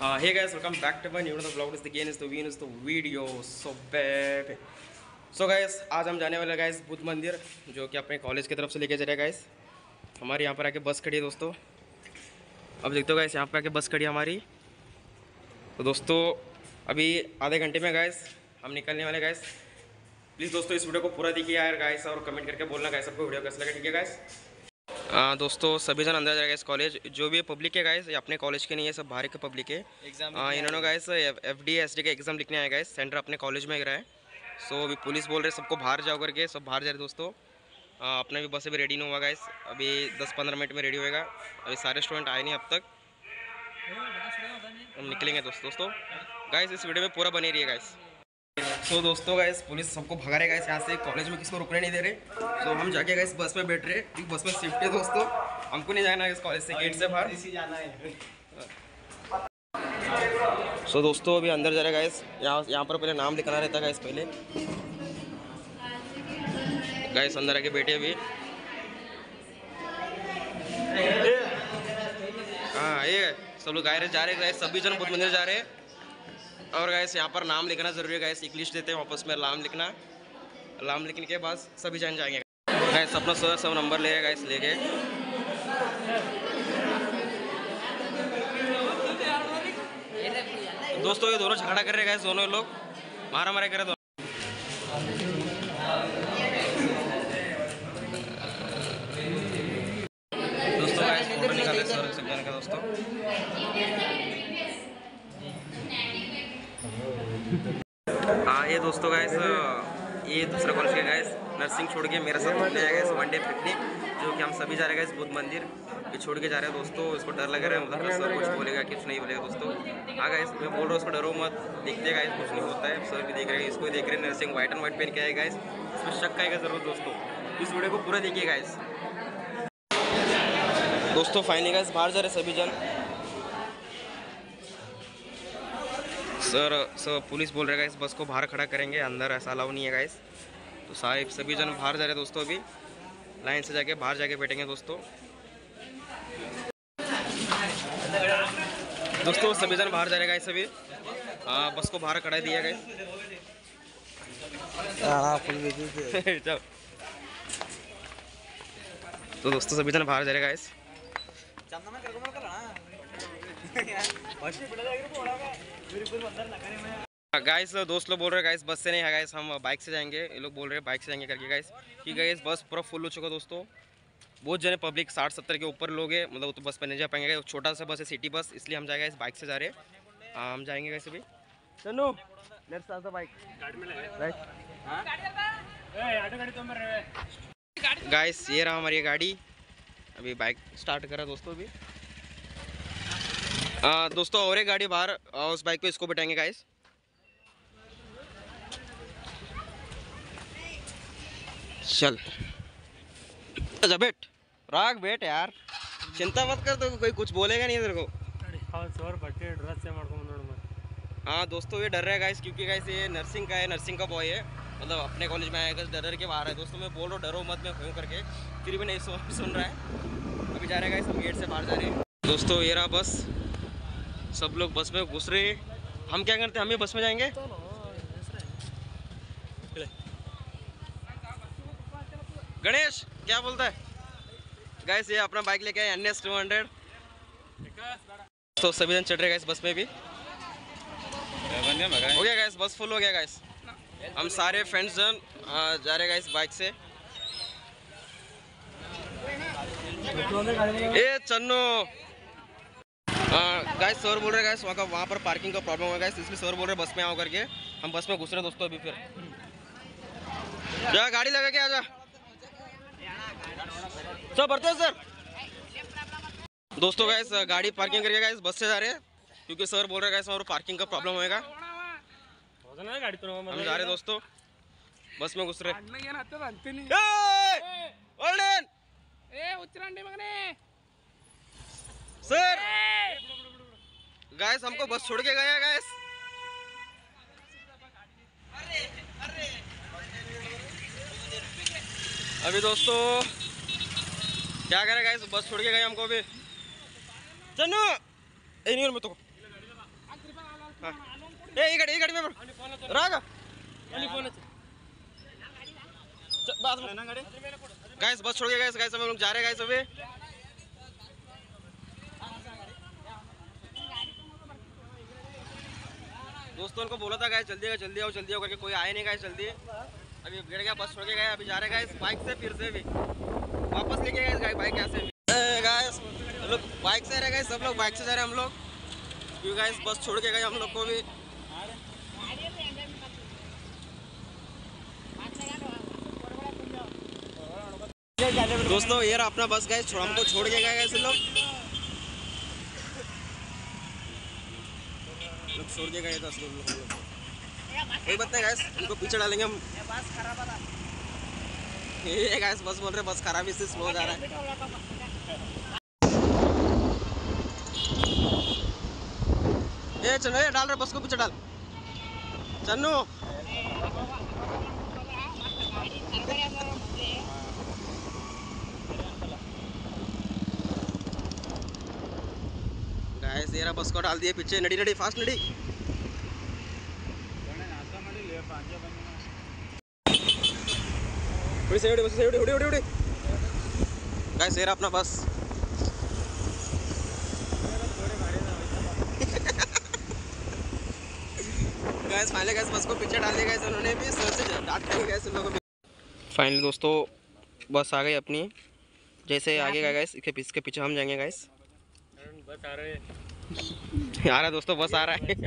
Hey guys, welcome back to my new vlog. Again is the video. So guys, आज हम जाने वाले guys Buddha मंदिर, जो कि अपने कॉलेज की तरफ से लेके जा रहे हैं गाइस। हमारे यहाँ पर आके बस खड़ी है दोस्तों। अब देखते हो गाइस, यहाँ पर आके बस खड़ी है हमारी। तो दोस्तों अभी आधे घंटे में गाइस हम निकलने वाले गाइस। प्लीज़ दोस्तों इस वीडियो को पूरा देखिए यार गाइस, और कमेंट करके बोलना गाइस आपको वीडियो कैसा लगा, ठीक है गाइस। दोस्तों सभी जन अंदर जाएगा इस कॉलेज, जो भी पब्लिक है गाइस, ये अपने कॉलेज के नहीं है, सब बाहर के पब्लिक है। इन्होंने गाइस FD SD का एग्ज़ाम लिखने आए गाइस, सेंटर अपने कॉलेज में रहा है। सो अभी पुलिस बोल रहे सबको बाहर जाओ करके, सब बाहर जा रहे दोस्तों। अपना भी बस अभी रेडी नहीं हुआ गाइस, अभी 10-15 मिनट में रेडी होएगा। अभी सारे स्टूडेंट आए नहीं अब तक, हम निकलेंगे दोस्तों। गाइस इस वीडियो में पूरा बने रहिए गाइस। सो दोस्तों गाइस पुलिस सबको भगा रहे गाइस यहाँ से, कॉलेज में किसी को रुकने नहीं दे रहे। तो हम जाके गाइस बस में बैठ रहे, क्योंकि बस में शिफ्ट है दोस्तों, हमको नहीं जाना है इस कॉलेज से, गेट से बाहर इसी जाना है। सो दोस्तों अभी अंदर जा रहे गाइस, यहाँ पर पहले नाम लिखाना रहता है गाइस पहले। गाइस अंदर आके बैठे अभी। हाँ ये सब लोग गाइस जा रहे गाइस, सभी जन बुद्ध मंदिर जा रहे हैं। और गाइस यहाँ पर नाम लिखना जरूरी है गाइस, एक लिस्ट देते हैं वापस में, नाम लिखना। नाम लिखने के बाद सभी जन जाएंगे गाइस, अपना सब नंबर ले गाइस लेके। दोस्तों ये दोनों झगड़ा कर रहे गाइस, दोनों लोग मारा मारा कर रहे दोनों। दोस्तों गाइस फोटो निकाल रहे सर सब जन का दोस्तों। ये दोस्तों गाइस ये दूसरा कॉलेज के गाइस, नर्सिंग छोड़ के मेरे साथ घूमने आया गाइस, वन डे पिकनिक, जो कि हम सभी जा रहे हैं गाइस बुद्ध मंदिर। ये छोड़ के जा रहे हैं दोस्तों, इसको डर लग रहा है उधर का सर कुछ बोलेगा कुछ नहीं बोलेगा दोस्तों। हाँ गाइस मैं बोल रहा हूँ उसको डरो मत, देखते गाइस कुछ नहीं होता है, सर भी देख रहे हैं, इसको देख रहे हैं, नर्सिंग व्हाइट एंड व्हाइट पहन के आए गाइस, इसमें शक आएगा जरूर दोस्तों। इस वीडियो को पूरा देखिए गाइस। दोस्तों फाइनली गाइस बाहर जा रहे सभी जन। सर पुलिस बोल रहे गाइस बस को बाहर खड़ा करेंगे, अंदर ऐसा अलाउ नहीं है गाइस। तो सारे सभी जन बाहर जा रहे हैं दोस्तों, अभी लाइन से जाके बाहर जाके बैठेंगे दोस्तों। दोस्तों सभी जन बाहर जा रहे गाइस अभी, बस को बाहर खड़ा दिया गाइस। तो दोस्तों सभी जन बाहर जा रहे गाइस। गाइस दोस्त लोग बोल रहे हैं गाइस बस से नहीं है गाइस, हम बाइक से जाएंगे, ये लोग बोल रहे हैं बाइक से जाएंगे करके गाइस। कि गाइस बस पूरा फुल हो चुका दोस्तों, बहुत जने पब्लिक 60-70 के ऊपर लोग हैं, मतलब तो बस पर नहीं जा पाएंगे, छोटा सा बस है सिटी बस, इसलिए हम जाएंगे बाइक से जा रहे हैं। हम जाएंगे गाइस अभी। चलो let's start the bike guys. ये रहा हमारी गाड़ी, अभी बाइक स्टार्ट करा दोस्तों अभी। दोस्तों और एक गाड़ी बाहर, उस बाइक पे इसको बैठाएंगे गाइस। चल अच्छा बैठ, राग बैठ यार, चिंता मत कर, तो कोई कुछ बोलेगा नहीं तेरे को। हाँ दोस्तों ये डर रहा है गाइस, क्योंकि गाइस ये नर्सिंग का है, नर्सिंग का बॉय है, मतलब अपने कॉलेज में आएगा, डर के बाहर है दोस्तों। मैं बोल रहा हूँ डरो मत, मैं हूँ करके, फिर भी नहीं सुन रहा है। अभी जा रहे हैं गाइस, हम गेट से बाहर जा रहे हैं दोस्तों। ये रहा बस, सब लोग बस में घुस रहे हैं। हम क्या करते हैं, हम भी बस में जाएंगे। गणेश क्या बोलता है गाइस, ये अपना बाइक लेके आए NS 200। तो सभी जन चढ़ रहे गाइस बस में भी, हो गया गाइस, बस फुल हो गया गाइस। हम सारे फ्रेंड्स जन जा रहे गाइस बाइक से। ए चन्नो गाइस सर बोल रहे गाइस वहाँ पर पार्किंग का प्रॉब्लम है गाइस, इसलिए सर बोल रहे बस में आओ करके। हम बस में घुस रहे दोस्तों अभी। फिर क्या गाड़ी लगा के आजा सर, बढ़ते हैं सर। दोस्तों गाइस गाड़ी पार्किंग करके गाइस बस से जा रहे हैं, क्योंकि सर बोल रहे गाइस और पार्किंग का प्रॉब्लम होएगा। हम जा रहे दोस्तों, बस में घुस रहे। सर गाइस हमको बस छोड़ के गया गाइस। अभी दोस्तों क्या करें गाइस, बस छोड़ के गए हमको अभी। चन्नू नहीं में तो ये गाड़ी में रागा गाइस बस छोड़ के गाइस हम लोग जा रहे हैं गाइस अभी। दोस्तों को बोला था गाइस जल्दी आओ करके, कोई आए नहीं गाइस जल्दी। अभी गिर गया, बस छोड़ के गए, अभी जा रहे गाइस बाइक से, फिर से भी वापस लेके गए बाइक कैसे गाइस। हम लोग बाइक से रह गए, सब लोग बाइक से जा रहे हैं हम लोग, क्योंकि गाइस बस छोड़ के गए हम लोग को भी। दोस्तों ये रहा अपना बस गाइस, हमको छोड़ के गए गाइस लोग छोड़ के गए 10 लोग। कोई बात नहीं गाइस, इनको पीछे डालेंगे हम। ये गाइस बस बोल रहे बस खराब, इससे स्लो जा रहा है। ये चलो ये डाल रहे बस को, पीछे डाल चन्नू। गाइस ये रहा बस को डाल दिए पीछे, नडी फास्ट नडी। उड़ी गाइस ये रहा अपना बस। गाइस फाइनली गाइस बस को पीछे डाल दिया गाइस उन्होंने भी, सर से डांट खाई गाइस उन लोगों को। फाइनली दोस्तों बस आ गई अपनी, जैसे आगे गए गाइस इसके पीछे हम जाएंगे गाइस। बस आ रहा है दोस्तों, बस आ रहा है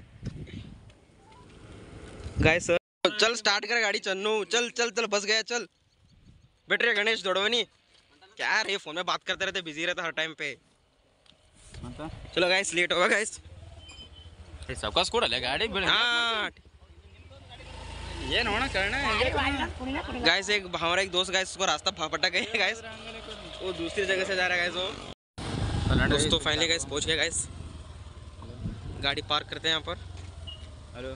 गाइस। चल स्टार्ट कर गाड़ी चन्नू, चल बस गया, चल बैठ रहे गणेश दौड़वनी। क्या रे फोन में बात करते रहते, बिजी रहता हर टाइम पे। चलो गाइस लेट होगा गाइस, सबका स्कूल है गाड़ी। हाँ ये ना करना है गाइस। एक हमारा एक दोस्त गाइस, उसको रास्ता फटक गया है गाइस, वो दूसरी जगह से जा रहा है गाइस वो। दोस्तों फाइनली गाइस पहुंच गए गाइस, गाड़ी पार्क करते हैं यहाँ पर। हेलो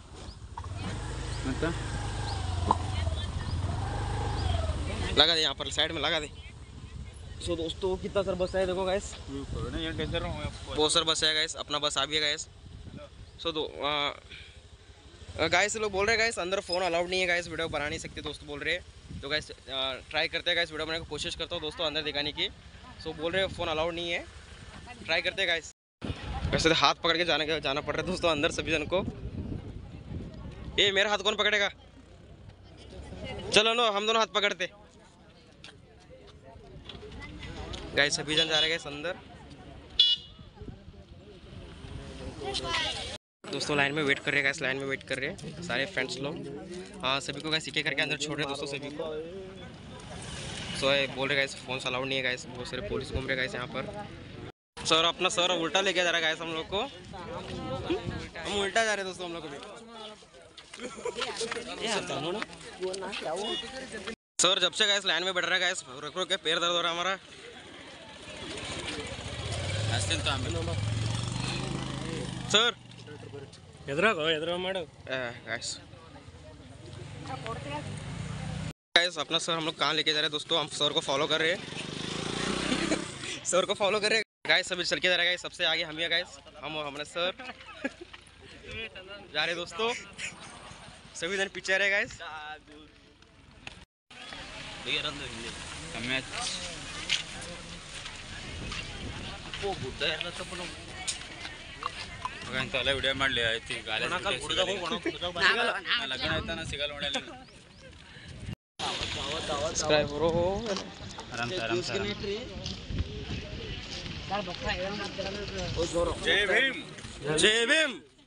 लगा दे यहाँ पर साइड में लगा दे। सो दोस्तों कितना सर बस है देखो गाइस, बहुत सर बस है गाइस, अपना बस आ भी है गाइस। सो गाइस लोग बोल रहे हैं गाइस अंदर फ़ोन अलाउड नहीं है गाइस, वीडियो बना नहीं सकते दोस्तों बोल रहे हैं। तो गाइस ट्राई करते हैं गाइस, वीडियो बनाने की कोशिश करता हूँ दोस्तों अंदर दिखाने की। सो बोल रहे हैं फ़ोन अलाउड नहीं है, ट्राई करते हैं गाइस। वैसे तो हाथ पकड़ के जाना पड़ रहा है दोस्तों अंदर सभी जन को। ये मेरा हाथ कौन पकड़ेगा, चलो नो हम दोनों हाथ पकड़ते गाइस। सभी जन जा रहे हैं अंदर दोस्तों, लाइन में वेट कर रहे हैं गाइस, लाइन में वेट कर रहे हैं सारे फ्रेंड्स लोग। हाँ सभी को गाइस एक करके अंदर छोड़ रहे हैं दोस्तों सभी को। सो बोल रहे गाइस फोन अलाउड नहीं है गाइस, बहुत सारे पुलिस घूम रहे गाइस यहाँ पर। सर अपना सर उल्टा लेके जा रहा है गाइस हम लोग को, हम उल्टा जा रहे हैं दोस्तों हम लोग को भी। सर जब से गाइस लाइन में बैठ रहा है गाइस, रुक के पैर दर्द हो रहा है हमारा। सर गाइस अपना सर हम लोग कहाँ लेके जा रहे हैं दोस्तों, हम सर को फॉलो कर रहे हैं सर को फॉलो कर रहे हैं गाइस, सभी चल के जा रहे हैं गाइस। सबसे आगे हम ही है गाइस, हम हमारे सर जा रहे दोस्तों, सभी जन पीछे रहे गाइस। ವಿಡಿಯೋ ಮಾಡ್ಲಿ ಐತಿ ಲಗ್ನ ಆಯ್ತಾನ ಸಿಗಲ್ಲ ನೋಡಲ್ಲ सब्सक्राइब करो आराम से जय भीम जय भीम।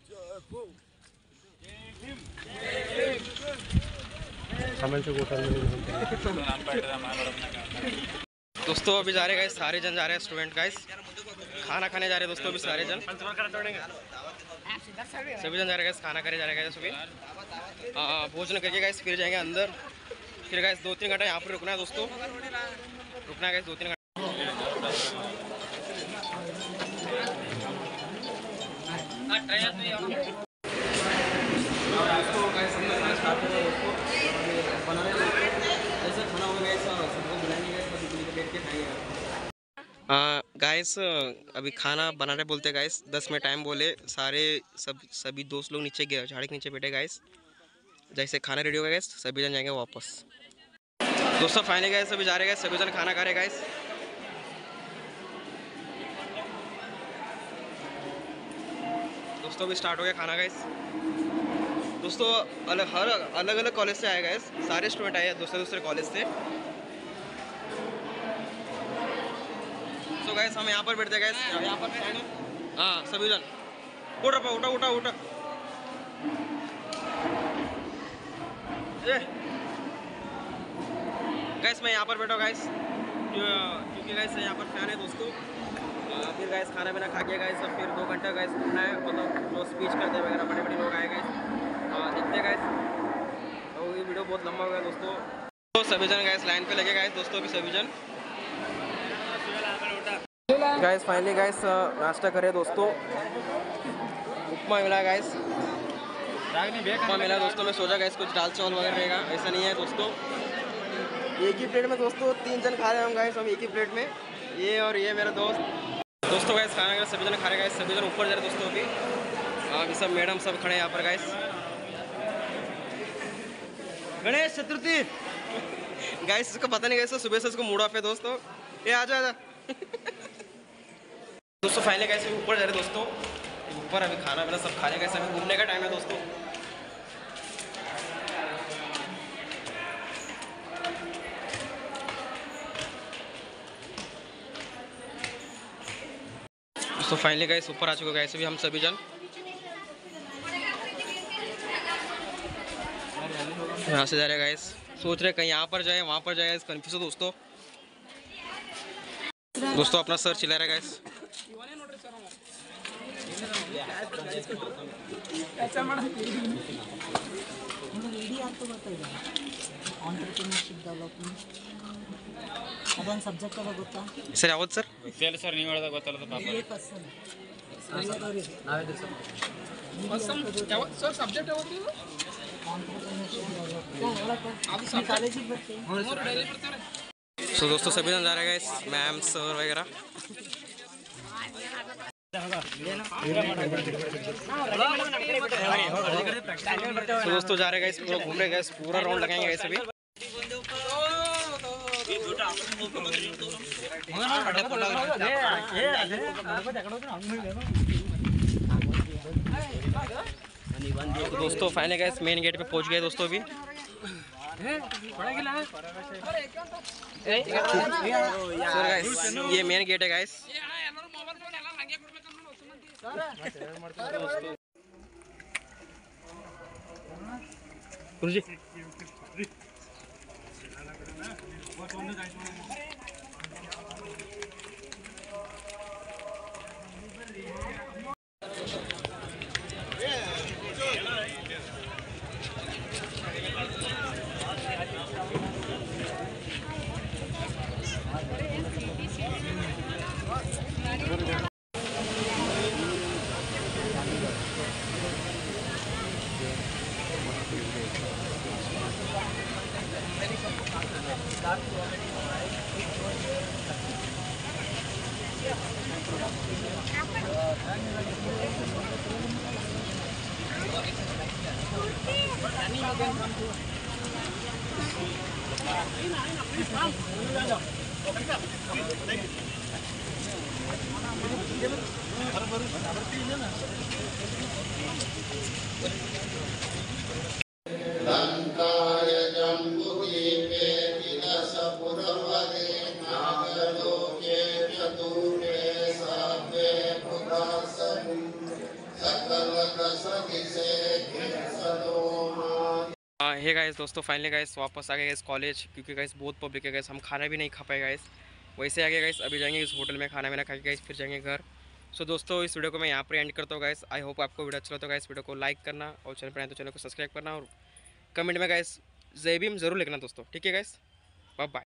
दोस्तों अभी जा रहे गाइस, सारे जन जा रहे हैं स्टूडेंट गाइस, खाना खाने जा रहे हैं दोस्तों अभी सारे जन, सभी जन जा रहे हैं गाइस, खाना खाने जा रहे हैं गाइस सभी। भोजन करके गाइस फिर जाएंगे अंदर, फिर गाइस 2-3 घंटा यहाँ पर रुकना है दोस्तों, रुकना है गाइस 2-3 घंटा। गाइस अभी खाना बनाने बोलते गाइस, 10 में टाइम बोले सारे सभी दोस्त लोग नीचे गए, झाड़ी के नीचे बैठे गाइस। जैसे खाना रेडी होगा गाइस सभी जन जाएंगे वापस। दोस्तों फाइनली गाइस सभी जा रहे गाइस, सभी जन खाना खा रहे गाइस। दोस्तों अभी स्टार्ट हो गया खाना गाइस। दोस्तों अलग अलग कॉलेज से आए गाइस, सारे स्टूडेंट आए हैं दूसरे दूसरे कॉलेज से। तो गाइस हम यहाँ पर बैठते गाइस, यहाँ पर हाँ सभी जन उठा उठा उठा उठा गाइस मैं यहाँ पर बैठा गाइस क्योंकि गाइस यहाँ पर फैन है दोस्तों। फिर गाइस खाना पीना खा के गाइस फिर 2 घंटा गाइस घूमना है, मतलब जो स्पीच करते वगैरह बड़े बड़े लोग आए गाइस देखते गाइस। तो ये वीडियो बहुत लंबा हो गया दोस्तों। तो सभी जन गाइस लाइन पे लगे गाइस दोस्तों, अभी सभी जन गाइस फाइनली गाइस नाश्ता करे दोस्तों। उपमा मिला गाइस, उपमा मिला दोस्तों। मैं सोचा गाइस कुछ दाल चावल वगैरह रहेगा, ऐसा नहीं है दोस्तों। एक ही प्लेट में दोस्तों 3 जन खा रहे हैं हम गाइस, हम एक ही प्लेट में, ये और ये मेरा दोस्तों गाइस खाना गाइस सभी जन खा रहे गाइस, सभी जन ऊपर जा रहे दोस्तों। अभी सब मैडम सब खड़े हैं यहाँ पर गाइस। गणेश चतुर्थी गाइस, इसको पता नहीं गाइस, सुबह से इसको मूड ऑफ है दोस्तों। ये आजा आजा दोस्तों फाइनली गाइस ऊपर जा रहे दोस्तों, ऊपर अभी खाना पीना सब खाने का अभी घूमने का टाइम है दोस्तों। तो फाइनली गाइस ऊपर आ चुके गाइस अभी हम सभी जन। यहाँ से जा रहे गाइस, सोच रहे कहीं यहाँ पर जाए वहाँ पर जाए, कंफ्यूज हो दोस्तों। दोस्तों अपना सर चिल्ला रहा है गाइस। ಅದೊಂದು ಸಬ್ಜೆಕ್ಟ್ ಅದ ಗೊತ್ತಾ ಸರ್? ಯಾವತ್ತು ಸರ್? ಇಲ್ಲ ಸರ್, ನೀವು ಹೇಳ್ದಾಗ ಗೊತ್ತಲ್ಲ ಪಾಪ. ಸರ್ ಸಬ್ಜೆಕ್ಟ್ ಯಾವುದು? ಕಾಲೇಜಿಗೆ ಬರ್ತೀನಿ। सो दोस्तों सभी जन जा रहे हैं गाइस, मैम सर वगैरह। तो दोस्तों जा रहे गाइस, पूरा घूम रहे गाइस, पूरा राउंड लगाएंगे गाइस अभी। तो दोस्तों फाइनली गाइस मेन गेट पे पहुंच गए दोस्तों अभी। ये मेन गेट है गाइस। गुरुजी लंकाय जम्बुदीपे विलसपुरवरे नागलोके चतुर्वे सात्वे पुरासनु सकलकसदिसे सदोमा। हे गाइस दोस्तों फाइनली गाइस वापस आ गए गाइस कॉलेज, क्योंकि गाइस बहुत पब्लिक है गाइस, हम खाना भी नहीं खा पाए गाइस। वैसे आ गए गाइस, अभी जाएंगे इस होटल में खाना वाना खा के गाइस, फिर जाएंगे घर। सो दोस्तों इस वीडियो को मैं यहाँ पर एंड करता हूँ गाइस। आई होप आपको वीडियो अच्छा लगता है गाइस। वीडियो को लाइक करना और चैनल पर आए तो चैनल को सब्सक्राइब करना और कमेंट में गाइस जय भीम जरूर लिखना दोस्तों। ठीक है गाइस, बाय बाय।